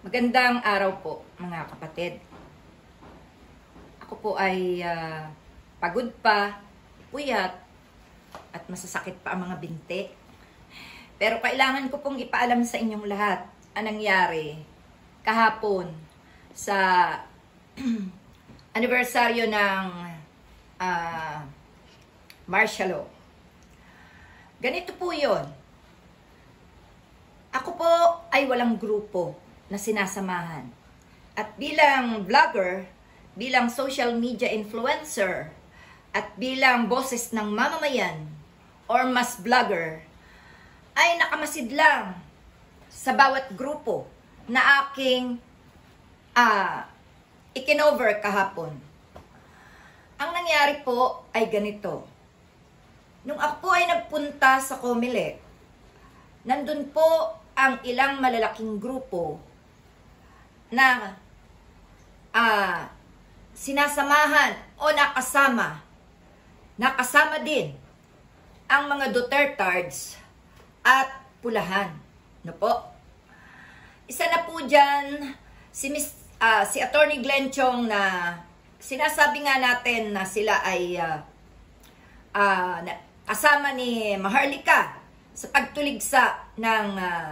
Magandang araw po mga kapatid. Ako po ay pagod pa, puyat, at masasakit pa ang mga binti. Pero kailangan ko pong ipaalam sa inyong lahat ang nangyari kahapon sa anibersaryo ng martial law. Ganito po yun. Ako po ay walang grupo na sinasamahan. At bilang vlogger, bilang social media influencer, at bilang boses ng mamamayan or mas vlogger, ay nakamasid lang sa bawat grupo na aking ikinover kahapon. Ang nangyari po ay ganito. Nung ako po ay nagpunta sa Comelec, nandun po ang ilang malalaking grupo na sinasamahan o nakasama din ang mga Dutertards at Pulahan. No po? Isa na po dyan si Attorney Glenn Chong na sinasabi nga natin na sila ay kasama ni Maharlika sa pagtuligsa ng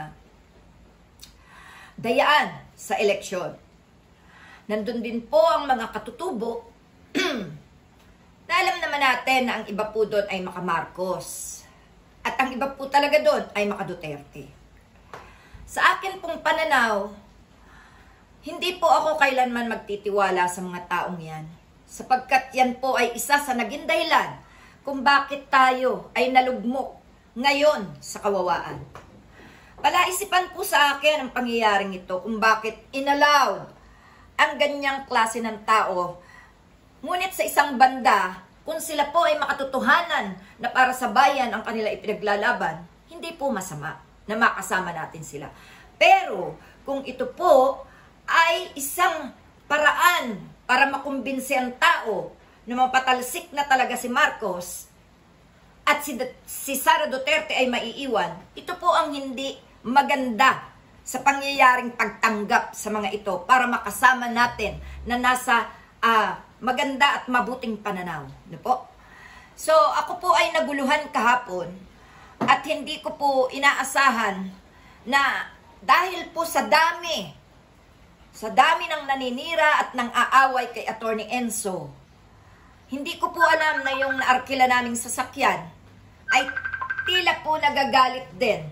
dayaan sa eleksyon. Nandun din po ang mga katutubo na alam naman natin na ang iba po doon ay maka-Marcos at ang iba po talaga doon ay maka-Duterte. Sa akin pong pananaw, hindi po ako kailanman magtitiwala sa mga taong yan, sapagkat yan po ay isa sa naging dahilan kung bakit tayo ay nalugmok ngayon sa kawawaan. Palaisipan po sa akin ang pangyayaring ito kung bakit inallowed ang ganyang klase ng tao. Ngunit sa isang banda, kung sila po ay makatotohanan na para sa bayan ang kanila ipinaglalaban, hindi po masama na makasama natin sila. Pero kung ito po ay isang paraan para makumbinsi ang tao na mapatalsik na talaga si Marcos at si Sara Duterte ay maiiwan, ito po ang hindi maganda sa pangyayaring pagtanggap sa mga ito para makasama natin na nasa maganda at mabuting pananaw. No po? So, ako po ay naguluhan kahapon at hindi ko po inaasahan na dahil po sa dami ng naninira at ng aaway kay Attorney Enzo, hindi ko po alam na yung naarkila naming sasakyan ay tila po nagagalit din.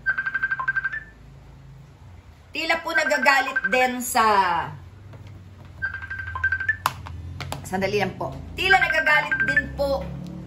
Tila po nagagalit din sa... Sandali lang po. Tila nagagalit din po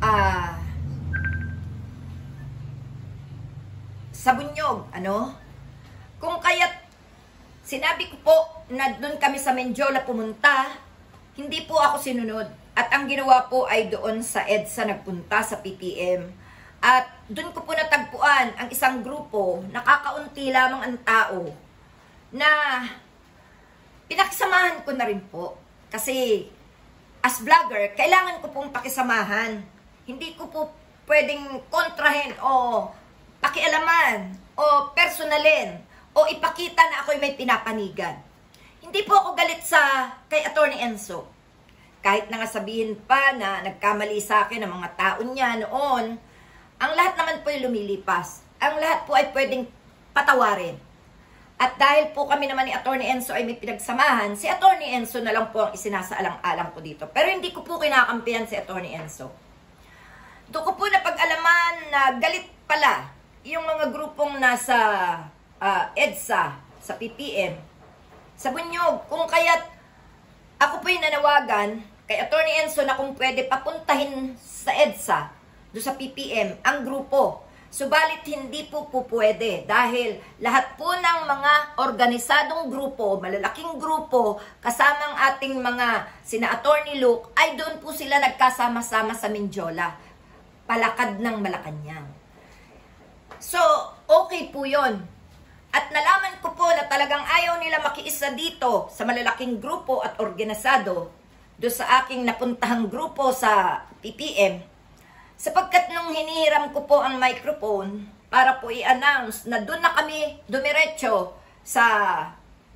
sa Bunyog, ano? Kung kaya't sinabi ko po na doon kami sa Menjola pumunta, hindi po ako sinunod. At ang ginawa po ay doon sa EDSA nagpunta sa PTM. At doon ko po natagpuan ang isang grupo, nakakaunti lamang ang tao, na pinakisamahan ko na rin po. Kasi as vlogger, kailangan ko pong pakisamahan. Hindi ko po pwedeng kontrahin o pakialaman o personalin o ipakita na ako'y may pinapanigan. Hindi po ako galit kay Attorney Enzo. Kahit na nga sabihin pa na nagkamali sa akin ang mga tao niya noon, ang lahat naman po ay lumilipas. Ang lahat po ay pwedeng patawarin. At dahil po kami naman ni Attorney Enzo ay may pinagsamahan, si Attorney Enzo na lang po ang isinasaalang-alang ko dito. Pero hindi ko po kinakampihan si Attorney Enzo. Doon ko po napag-alaman na galit pala yung mga grupong nasa EDSA, sa PPM, sa Bunyog. Kung kaya't ako po yung nanawagan kay Attorney Enzo na kung pwede papuntahin sa EDSA, doon sa PPM, ang grupo. Subalit hindi po pwede dahil lahat po ng mga organisadong grupo, malalaking grupo, kasamang ating mga sina Attorney Luke, ay doon po sila nagkasama-sama sa Menjola, palakad ng Malacanang. So, okay po yon. At nalaman ko po na talagang ayaw nila makiisa dito sa malalaking grupo at organisado doon sa aking napuntahang grupo sa PPM. Sapagkat nung hinihiram ko po ang microphone para po i-announce na doon na kami dumiretso sa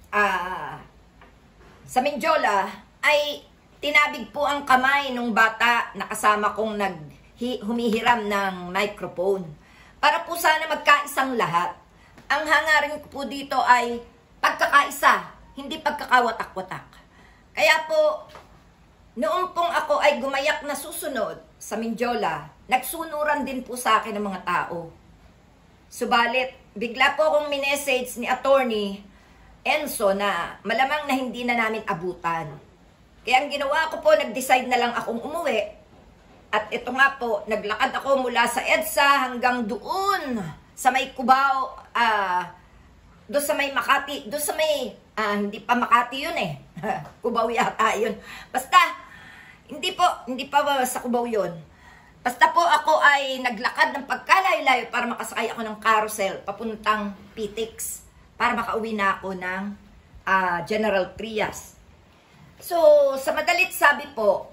sa Menjola ay tinabig po ang kamay nung bata na kasama kong humihiram ng microphone. Para po sana magkaisang lahat. Ang hangarin ko po dito ay pagkakaisa, hindi pagkakawatak-watak. Kaya po, noong pong ako ay gumayak na susunod sa Menjola, nagsunuran din po sa akin ng mga tao. Subalit, bigla po akong minessage ni Attorney Enzo na malamang na hindi na namin abutan. Kaya ang ginawa ko po, nag-decide na lang akong umuwi. At ito nga po, naglakad ako mula sa EDSA hanggang doon sa may Cubao, doon sa may Makati, doon sa may, hindi pa Makati yun eh. Cubao yata yun. Basta, hindi pa sa Cubao yun. Basta po ako ay naglakad ng pagkalayo-layo para makasakay ako ng carousel papuntang PTX para makauwi na ako ng General Trias. So, sa madalit sabi po,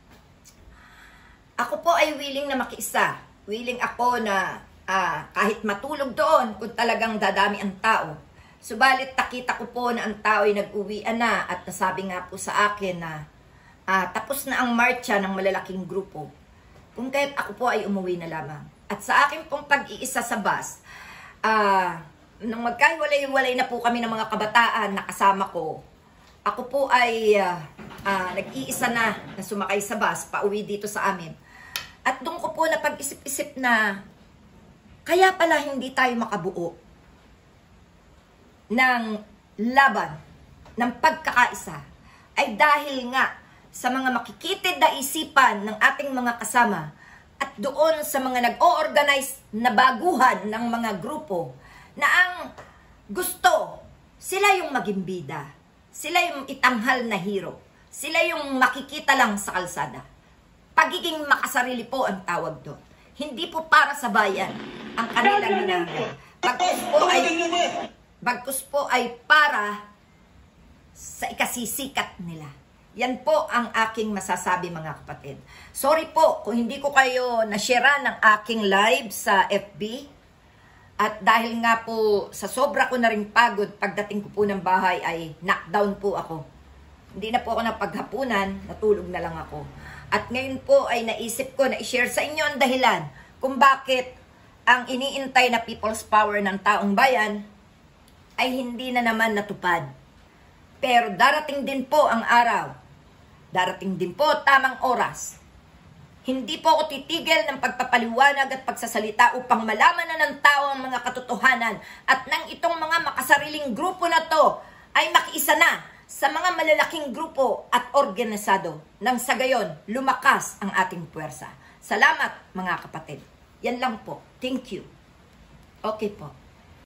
ako po ay willing na makiisa. Willing ako na kahit matulog doon kung talagang dadami ang tao. Subalit nakita ko po na ang tao ay nag-uwian na at nasabi nga po sa akin na tapos na ang marcha ng malalaking grupo. Kung kaya't ako po ay umuwi na lamang. At sa akin pong pag-iisa sa bus, nung magkahiwalay-walay na po kami ng mga kabataan na kasama ko, ako po ay nag-iisa na sumakay sa bus, pauwi dito sa amin. At doon ko po na pag-isip-isip na kaya pala hindi tayo makabuo ng laban, ng pagkakaisa, ay dahil nga sa mga makikitid na isipan ng ating mga kasama at doon sa mga nag-o-organize na baguhan ng mga grupo na ang gusto, sila yung maging bida. Sila yung itanghal na hero. Sila yung makikita lang sa kalsada. Pagiging makasarili po ang tawag doon. Hindi po para sa bayan ang kanilang hinangad. Bagkus po ay para sa ikasisikat nila. Yan po ang aking masasabi mga kapatid. Sorry po kung hindi ko kayo na-share ng aking live sa FB. At dahil nga po sa sobra ko na rin pagod pagdating ko po ng bahay ay knockdown po ako. Hindi na po ako napaghapunan, natulog na lang ako. At ngayon po ay naisip ko na i-share sa inyo ang dahilan kung bakit ang iniintay na people's power ng taong bayan ay hindi na naman natupad. Pero darating din po ang araw. Darating din po tamang oras. Hindi po ako titigil ng pagpapaliwanag at pagsasalita upang malaman na ng tao ang mga katotohanan at nang itong mga makasariling grupo na to ay makiisa na sa mga malalaking grupo at organisado nang sa gayon lumakas ang ating puwersa. Salamat mga kapatid. Yan lang po. Thank you. Okay po.